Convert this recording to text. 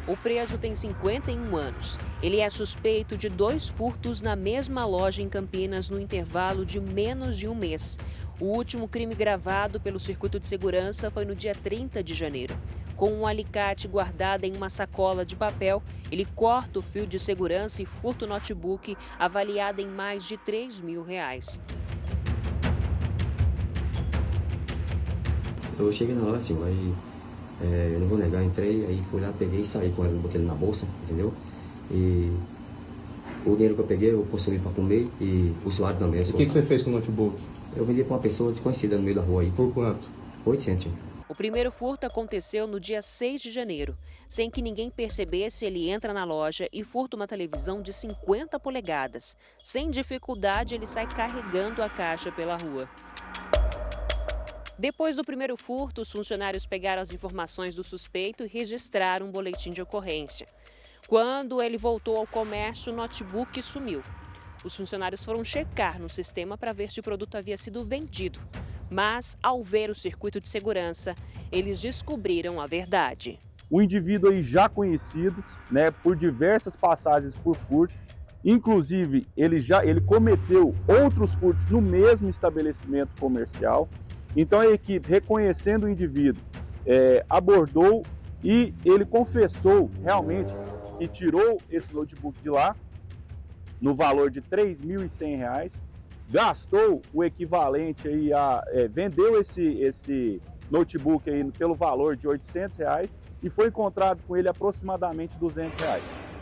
O preso tem 51 anos. Ele é suspeito de 2 furtos na mesma loja em Campinas no intervalo de menos de um mês. O último crime gravado pelo circuito de segurança foi no dia 30 de janeiro. Com um alicate guardado em uma sacola de papel, ele corta o fio de segurança e furta o notebook avaliado em mais de R$ 3.000. Eu cheguei na hora assim, aí eu não vou negar, entrei, aí fui lá, peguei e saí com ele, botei ele na bolsa, entendeu? E o dinheiro que eu peguei, eu consumi para comer e o salário também. O que você fez com o notebook? Eu vendi para uma pessoa desconhecida no meio da rua aí. Por quanto? 800. O primeiro furto aconteceu no dia 6 de janeiro. Sem que ninguém percebesse, ele entra na loja e furta uma televisão de 50 polegadas. Sem dificuldade, ele sai carregando a caixa pela rua. Depois do primeiro furto, os funcionários pegaram as informações do suspeito e registraram um boletim de ocorrência. Quando ele voltou ao comércio, o notebook sumiu. Os funcionários foram checar no sistema para ver se o produto havia sido vendido. Mas, ao ver o circuito de segurança, eles descobriram a verdade. O indivíduo aí já conhecido, né, por diversas passagens por furto, inclusive ele cometeu outros furtos no mesmo estabelecimento comercial. Então a equipe, reconhecendo o indivíduo, abordou e ele confessou realmente que tirou esse notebook de lá no valor de R$ 3.100, gastou o equivalente aí vendeu esse notebook aí pelo valor de R$ 800 e foi encontrado com ele aproximadamente R$ 200.